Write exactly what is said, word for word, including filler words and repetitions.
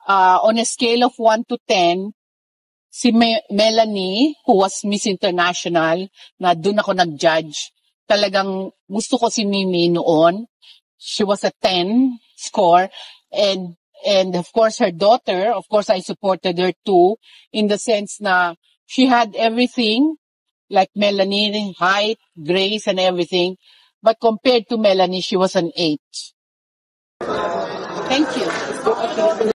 uh, on a scale of one to ten, si Me- Melanie, who was Miss International, na doon ako nag-judge, talagang gusto ko si Mimi noon. She was a ten score. And, and of course, her daughter, of course, I supported her too, in the sense na she had everything, like Melanie, height, grace, and everything. But compared to Melanie, she was an eight. Thank you.